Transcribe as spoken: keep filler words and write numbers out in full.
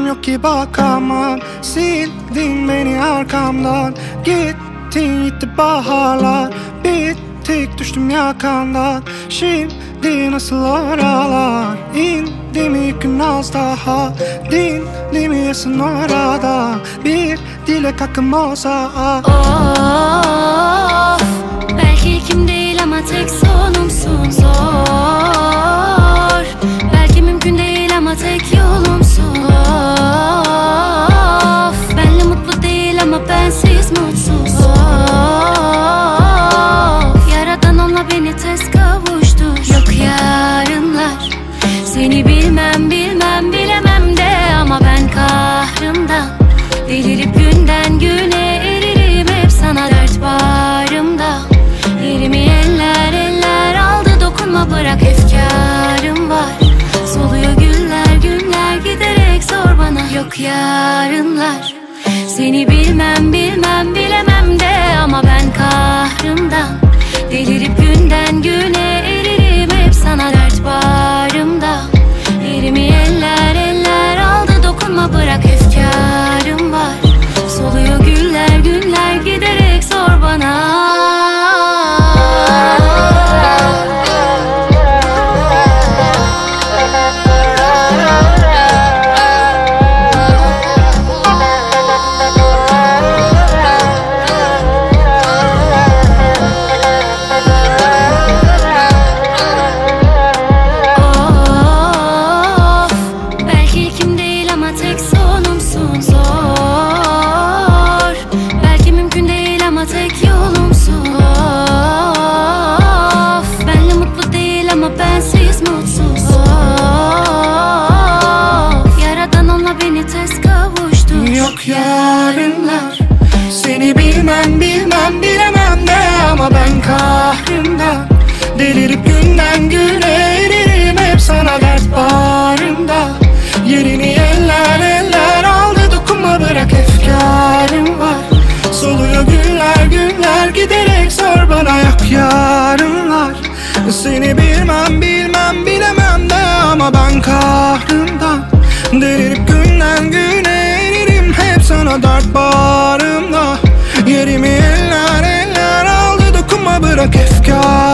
yok ki bakamam. Sildin beni arkamdan, gittin gitti baharlar. Bittik düştüm yakandan, şimdi nasıl oralar? İndi mi yükün az daha, dindi mi yasın orada? Bir dilek hakkım olsa. Of, belki ilkim değil ama tek sonumsun. Zor, belki mümkün değil ama tek yolumsun. Of, benle mutlu değil ama bensiz mutsuz. Of, yaradan onunla beni tez kavuştur. Yok yarınlar, seni bilmem bilmem bilemem de ama ben kahrımdan delirip günden güne eririm. Hep sana dert bağrımda, yerimi eller eller aldı. Dokunma bırak, efkarım var. Soluyor güller günler giderek zor bana. Yok yarınlar, seni bilmem bilmem bilemem de ama ben kahrımdan delirip günden güne eririm. Hep sana dert bağrımda, yerimi eller eller aldı. Dokunma bırak, efkarım var. Soluyor güller günler giderek zor bana. Yok yarınlar, seni bilmem bilmem bilemem de ama ben kahrımdan delirip günden güne eririm. Hep sana dert bağrımda, yerini eller eller aldı. Dokunma bırak, efkarım var. Soluyor güller günler giderek zor bana. Yok yarınlar, seni bilmem bilmem bilemem de ama ben kahrımdan delirip günden güne sana dert bağrımda, yerimi eller eller aldı. Dokunma bırak, efkar